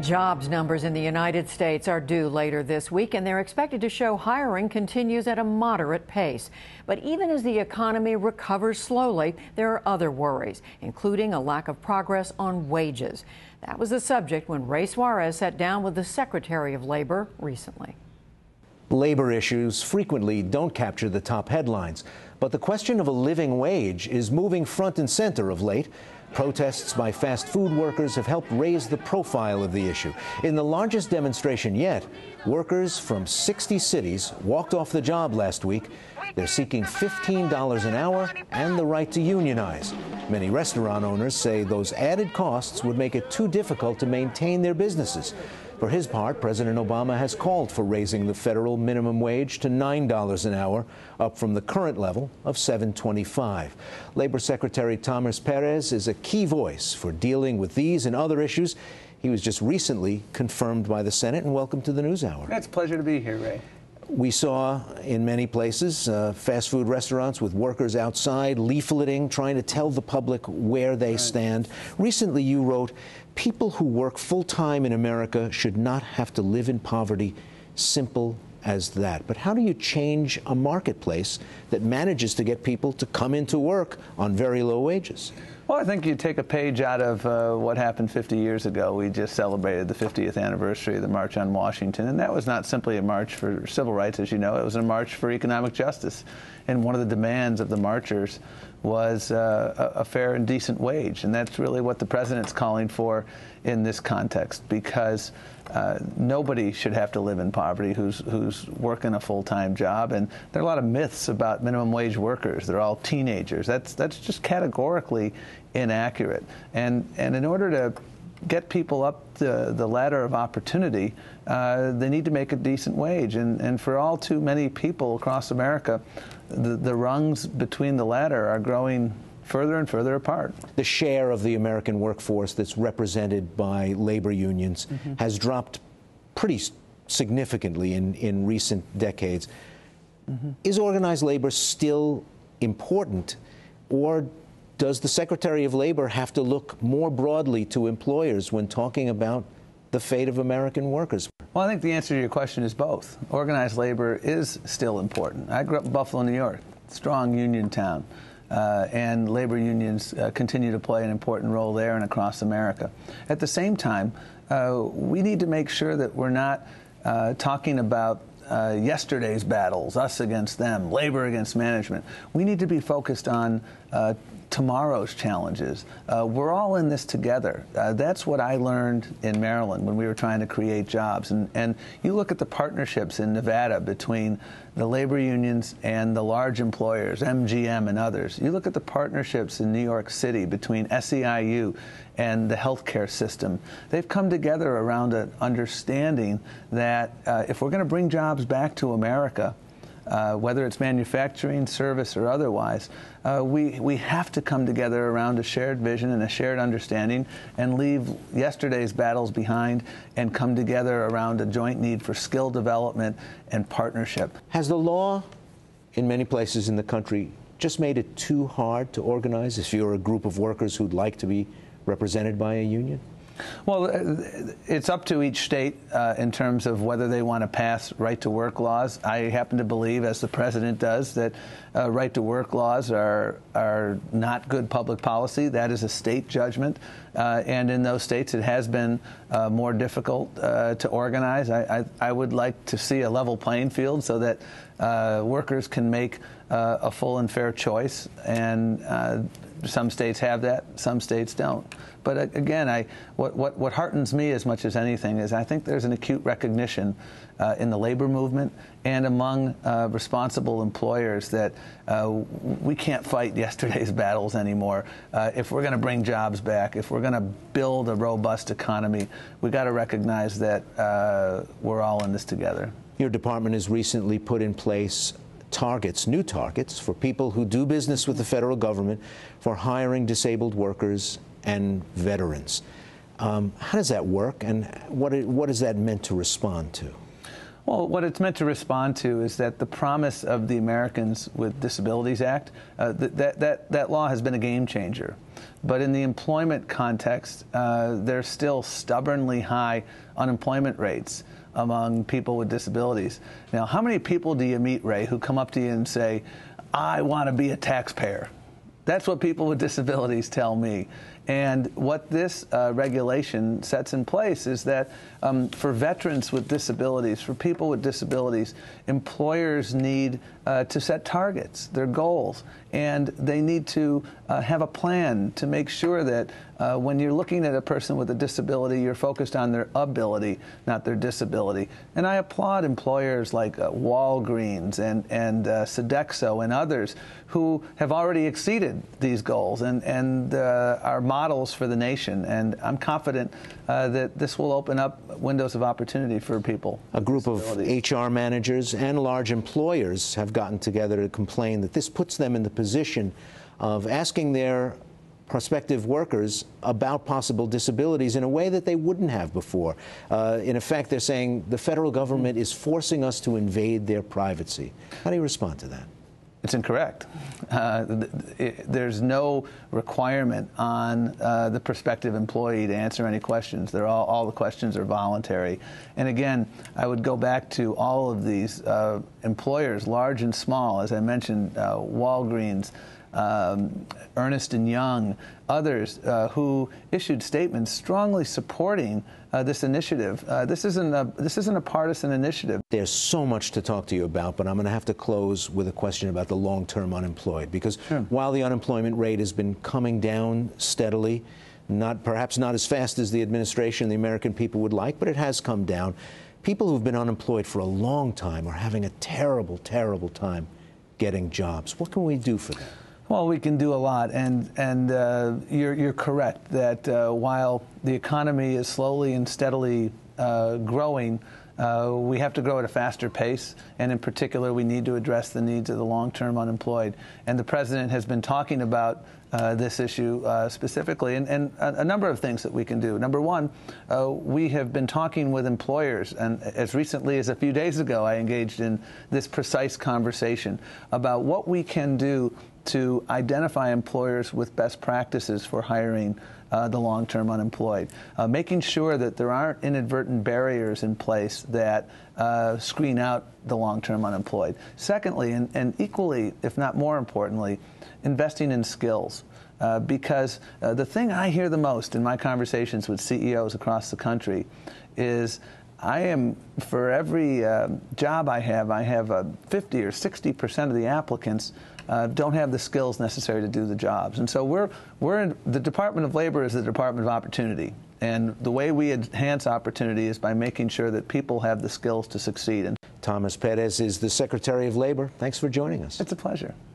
Jobs numbers in the United States are due later this week, and they're expected to show hiring continues at a moderate pace. But even as the economy recovers slowly, there are other worries, including a lack of progress on wages. That was the subject when Suarez sat down with the Secretary of Labor recently. Labor issues frequently don't capture the top headlines, but the question of a living wage is moving front and center of late. Protests by fast food workers have helped raise the profile of the issue. In the largest demonstration yet, workers from 60 cities walked off the job last week. They're seeking $15 an hour and the right to unionize. Many restaurant owners say those added costs would make it too difficult to maintain their businesses. For his part, President Obama has called for raising the federal minimum wage to $9 an hour, up from the current level of $7.25. Labor Secretary Thomas Perez is a key voice for dealing with these and other issues. He was just recently confirmed by the Senate. And welcome to the NewsHour. It's a pleasure to be here, Ray. We saw in many places fast food restaurants with workers outside leafleting, trying to tell the public where they stand. Recently, you wrote, "People who work full-time in America should not have to live in poverty. Simple as that." But how do you change a marketplace that manages to get people to come into work on very low wages? Well, I think you take a page out of what happened 50 years ago. We just celebrated the 50th anniversary of the March on Washington, and that was not simply a march for civil rights, as you know. It was a march for economic justice. And one of the demands of the marchers was a fair and decent wage. And that's really what the president's calling for in this context, because nobody should have to live in poverty who's working a full-time job. And there are a lot of myths about minimum wage workers. They're all teenagers. That's just categorically inaccurate. And in order to get people up the ladder of opportunity, they need to make a decent wage. And for all too many people across America, the rungs between the ladder are growing further and further apart. The share of the American workforce that's represented by labor unions has dropped pretty significantly in recent decades. Is organized labor still important, or does the Secretary of Labor have to look more broadly to employers when talking about the fate of American workers? Well, I think the answer to your question is both. Organized labor is still important. I grew up in Buffalo, New York, strong union town. And labor unions continue to play an important role there and across America. At the same time, we need to make sure that we're not talking about yesterday's battles, us against them, labor against management. We need to be focused on tomorrow's challenges. We're all in this together. That's what I learned in Maryland when we were trying to create jobs. And you look at the partnerships in Nevada between the labor unions and the large employers, MGM and others. You look at the partnerships in New York City between SEIU and the healthcare system. They've come together around an understanding that if we're going to bring jobs back to America, whether it's manufacturing, service, or otherwise, we have to come together around a shared vision and a shared understanding and leave yesterday's battles behind and come together around a joint need for skill development and partnership. Has the law in many places in the country just made it too hard to organize if you're a group of workers who'd like to be represented by a union? Well, it's up to each state in terms of whether they want to pass right-to-work laws. I happen to believe, as the president does, that right-to-work laws are not good public policy. That is a state judgment. And in those states, it has been more difficult to organize. I would like to see a level playing field so that workers can make a full and fair choice. And some states have that, some states don't. But again, what heartens me as much as anything is I think there's an acute recognition in the labor movement and among responsible employers that we can't fight yesterday's battles anymore. If we're going to bring jobs back, if we're going to build a robust economy, we've got to recognize that we're all in this together. Your department has recently put in place new targets for people who do business with the federal government for hiring disabled workers and veterans. How does that work, and what is that meant to respond to? Well, what it's meant to respond to is that the promise of the Americans with Disabilities Act, that law has been a game changer. But in the employment context, there's still stubbornly high unemployment rates among people with disabilities. Now, how many people do you meet, Ray, who come up to you and say, I want to be a taxpayer? That's what people with disabilities tell me. And what this regulation sets in place is that for veterans with disabilities, for people with disabilities, employers need to set targets, their goals, and they need to have a plan to make sure that when you're looking at a person with a disability, you're focused on their ability, not their disability. And I applaud employers like Walgreens and Sodexo and others who have already exceeded these goals and are models for the nation. And I'm confident that this will open up windows of opportunity for people. A group of HR managers and large employers have gotten together to complain that this puts them in the position of asking their prospective workers about possible disabilities in a way that they wouldn't have before. In effect, they're saying the federal government is forcing us to invade their privacy. How do you respond to that? It's incorrect. There's no requirement on the prospective employee to answer any questions. All the questions are voluntary. And again, I would go back to all of these employers, large and small, as I mentioned, Walgreens, Ernst & Young, others who issued statements strongly supporting this initiative. This isn't a partisan initiative. There's so much to talk to you about, but I'm going to have to close with a question about the long-term unemployed, because while the unemployment rate has been coming down steadily, perhaps not as fast as the administration and the American people would like, but it has come down. People who've been unemployed for a long time are having a terrible, terrible time getting jobs. What can we do for them? Well, we can do a lot, and you're correct that while the economy is slowly and steadily growing, we have to grow at a faster pace, and in particular, we need to address the needs of the long-term unemployed. And the President has been talking about this issue specifically, and a number of things that we can do. Number one, we have been talking with employers, and as recently as a few days ago, I engaged in this precise conversation about what we can do to identify employers with best practices for hiring the long-term unemployed, making sure that there aren't inadvertent barriers in place that screen out the long-term unemployed. Secondly, and equally, if not more importantly, investing in skills. Because the thing I hear the most in my conversations with CEOs across the country is for every job I have 50 or 60% of the applicants don't have the skills necessary to do the jobs. And so the Department of Labor is the Department of Opportunity. And the way we enhance opportunity is by making sure that people have the skills to succeed. And Thomas Perez is the Secretary of Labor. Thanks for joining us. It's a pleasure.